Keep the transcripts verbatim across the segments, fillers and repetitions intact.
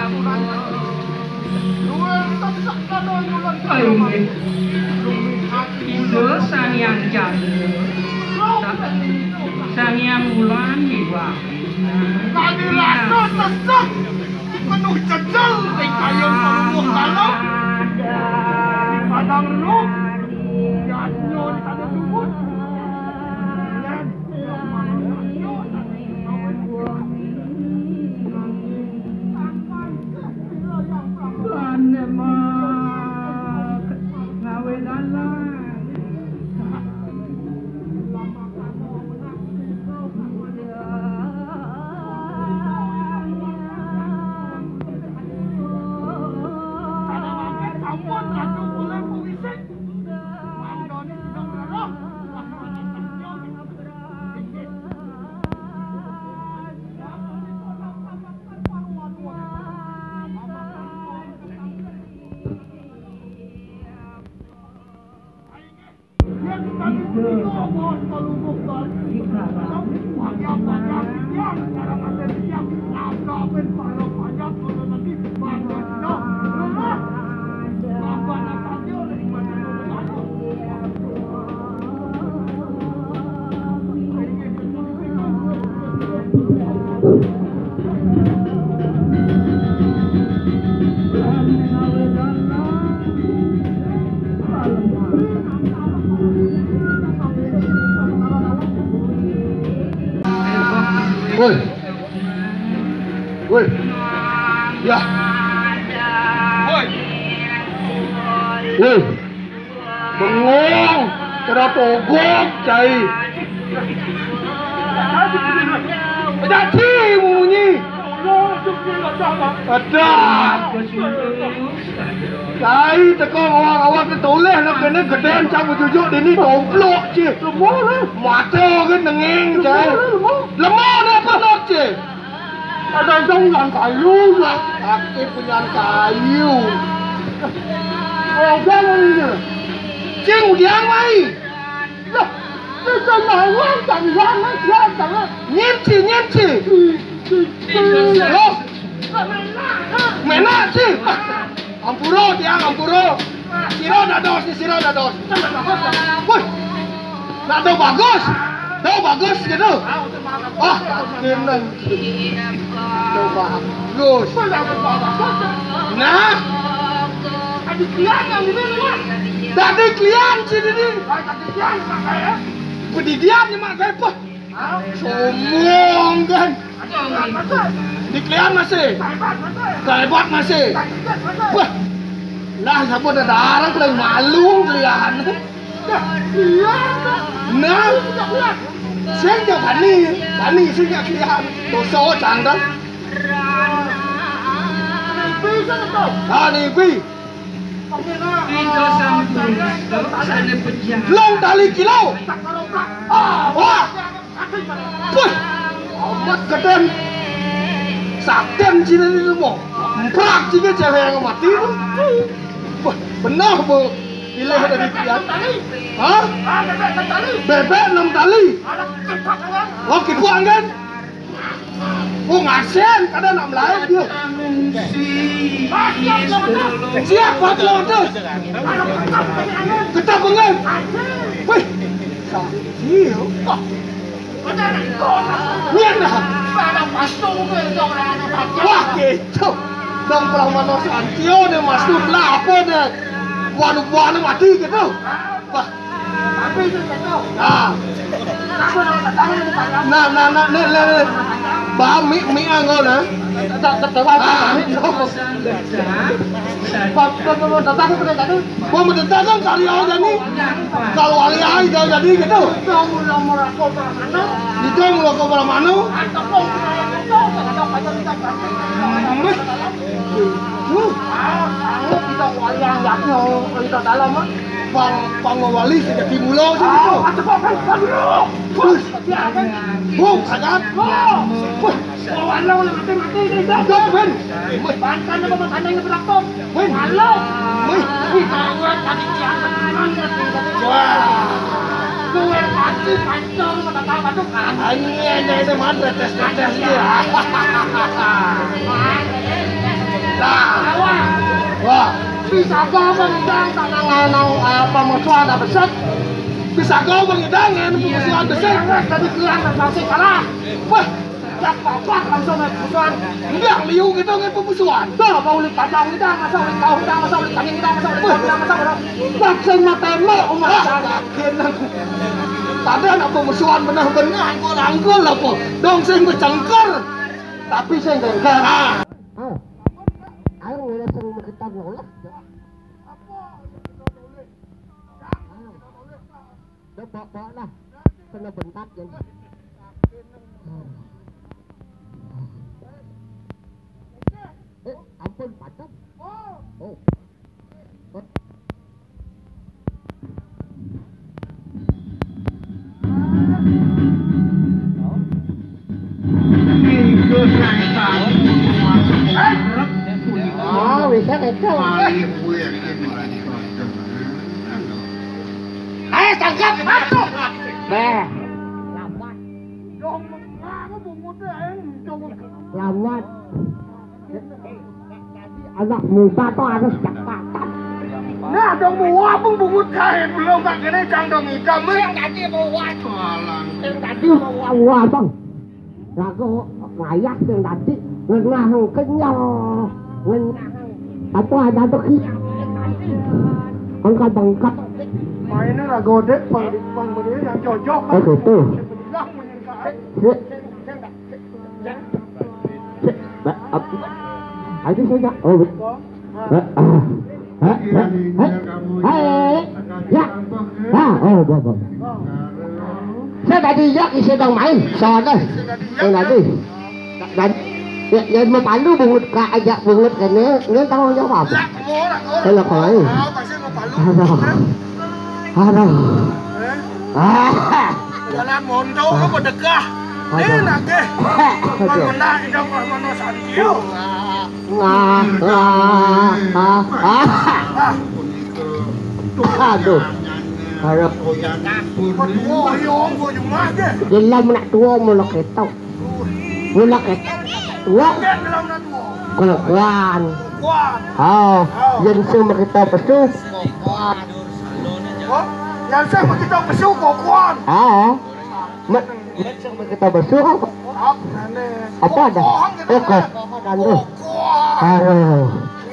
Indo sang yang jatuh, sang yang ulan diwakil. Rasa sesat penuh jejal kayak maluh kalau padang lu janyo di sana dulu ngawe dalang Woi, woi, ya, woi, woi, bengong, kena togok cai, ada sih bunyi, ada, cai tekong awak-awak ketoleh nak kena gedean campur jujuk ini goblok sih, mata kan nengeng cai, lemah ni apa nak cai? Ada jangan kayu ya, aku punya kayu. Oh jangan ini, cing udiang mai. Lah, ni jangan awak jangan jangan jangan. Nyemci nyemci. Loh, mana sih? Ampuro tiang ampuro. Siro dah dos ni siro dah dos. Woi, nak tahu bagus. Tahu bagus gitu. Ah, kena. Tahu bagus. Nah, tadi klien yang di mana? Tadi klien sih ini. Tadi klien saya. Pendidikan ni mak saya apa? Sombong kan? Di klien masih. Kaibat masih. Wah, lah siapa dah darah kelai malu klien. Nah, saya jangan panik, panik saya jangan kelihatan. Dosa jangan. Ah, ni pi. Indo sang sana pejam. Long tali kilo. Ah, wah. Puh. Amat keten. Sakten sini ni semua. Perak juga cewek yang mati tu. Wah, benar bu. Pilih dari kian. Hah? Bebek enam tali. Oh, kipuan kan? Oh, ngasen kadang nak melayu dia. Siap buat lo tu. Kita bengan. Wih. Sakit. Niat dah. Wah, gitu. Dong pulang mana santio ni masuk lah apa ni? Wanu-wanu mati gitu. Wah. Tapi itu gitu. Nah. Nah, nah, nah, nah, nah. Bah, mi, mi angol na. Tak, tak, tak, tak. Datang ke tadi. Mau mendatang kan kali awal jadi. Kalau kali awal jadi gitu. Itu mula kau pada mana? Kita wali yang yaknya kita dalam ah. Pang pangwali sudah dimulai tu. Cepat kan, aduh. Bus, bus, sangat. Bus, walau mati mati ni dah. Jom ben. Bantan apa bantan yang berapa? Ben. Walau. Ben. Kita buat tadi jangan. Wah. Kue mati pancong pada tahu tu kan. Ini ini itu mana tes tes dia. Nah, wah, bisa kau mengidang tanah nang pemusuhan dan besar. Bisa kau mengidang pemusuhan besar. Tadi kelang dan masih kalah. Wah, tak apa langsung pemusuhan. Enggak liu gitu dengan pemusuhan. Tuh, mau ulit padang kita, masa ulit kau kita, masa ulit kami kita, masa ulit kau kita, masa ulit. Langsung mata tembak umat yakin. Tadi anak pemusuhan benar-benar angkul-angkul lah po. Dong saya bercengker. Tapi saya enggak. Ah. Ayo ngeliat seru kita ngolah. Udah bawa lah. Kena bentak jadi. Eh, ampun pacat. Oh. Oh, bisa kecil. Ayo tangkap, masuk. Beh. Lambat. Dong mengaku bungut dong. Lambat. Anak muda tuh harus cepatan. Nah, dong buah pun bungut kain belum tak kena cang dong ikan. Yang tadi buah. Yang tadi buah bang. Lagu layak yang tadi ngengah kenyal. Atau ada tuh angkat bangkat mainnya lah godek pang pang berdiri yang cocok oh gitu aja saja oh betul hei ya ah oh bapak saya tadi ya isi dong main soalnya yang tadi dan ya ya mau palu bungut ka ajak bungut kene nggak tahu jawab apa kalau kau ini aduh aduh ah jalan mondo lu berdekah ini nake kalau nak itu mana santiu ah ah ah aduh harap tua yang gua cuma aja dalam nak tua mula ketok mula ketok tua kuan oh yang semua kita pesu yang semua kita pesu kuan oh yang semua kita pesu apa ada oh kok dan tuh aduh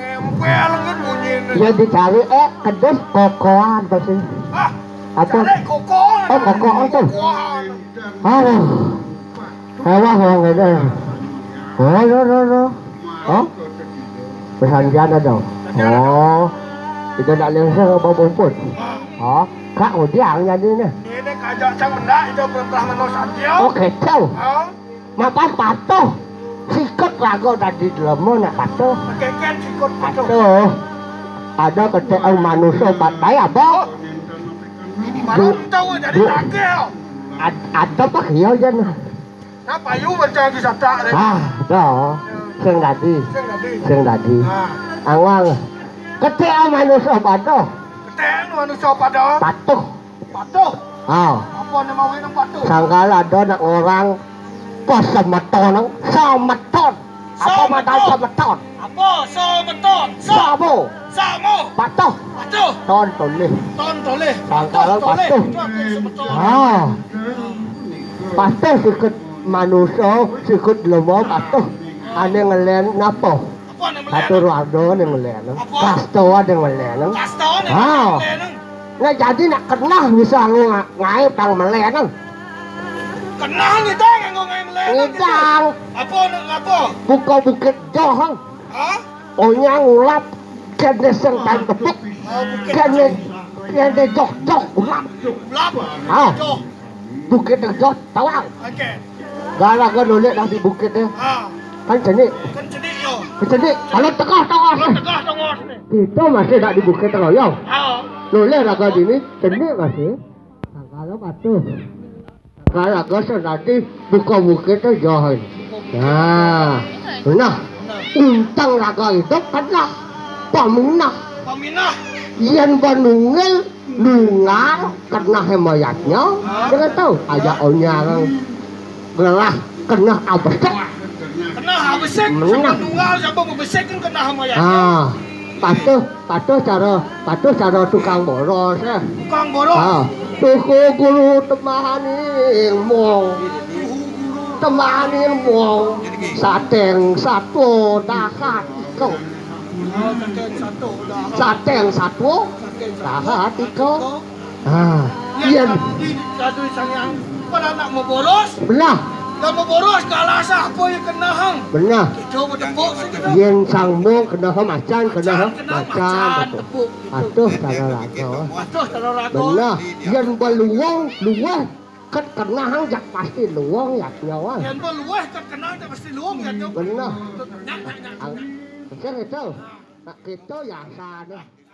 yang dicari eh kedus kokoan pasti apa oh kokoan tuh aduh hawa hawa ada oh lo lo lo oh perhentian ada oh itu tak langsung apa pun oh kak udiang jadi ni ini kajak sang benda itu perintah manusia oh kecil mapan patuh sikut lagu tadi dalam mana patuh keken sikut patuh ada kecil manusia patai apa malu tahu jadi takil ada pak hiau jangan apa yu macam kisah tak ah dah sing tadi sing tadi awang kecil manusia patuh kecil manusia patuh patuh patuh ah apa nama wina patuh sangkala ada nak orang pas semeton semeton apa matal semeton apa semeton sabo sabo patuh patuh ton toleh ton toleh sangkala patuh ah patuh sikut manusia sikut lemah patuh ane ngelen napa satu ruado yang ngelen kasto ada ngelen kasto ah nah jadi nak kenal bisa ngai pang melen kenal kita ngai melen ngidang apa apa buka bukit johong hah onya ngulap kene sing tan tepuk kene kene jok jok ulap ulap ah bukit jok tawang oke gara kan oleh dah di bukit dia kan cenik kan cenik yo cenik kalau tengah tengah kalau tengah tengah kita masih tak di bukit tengah yo oleh raga ini cenik masih kalau patuh kalau agak nanti buka bukit tu jauh nah nah untang raga itu kena paminah paminah yang banungel lungar kena hemayatnya jangan tahu aja onya gelah kena apa kena besek, sama tunggal, sama besek kan kena sama ya. Ah, patuh, patuh cara, patuh cara tukang boros ya. Tukang boros. Ah, tuku guru temani mong, temani mong, sateng satu dahat iko. Sateng satu dahat iko. Ah, iya. Satu sayang, pada nak mau boros. Benar. Dan mau boros kalah siapa yang kena hang. Benar. Coba tepuk sekitar. Yang sambung kena macan, kena macan, macan, betul. Atuh cara raga. Atuh cara raga. Benar. Yang beluang, luang, kan kena hang jak pasti luang ya nyawa. Yang beluah kan kena tak pasti luang ya. Benar. Nyak nyak nyak. Ang, itu, nak kita ya sana.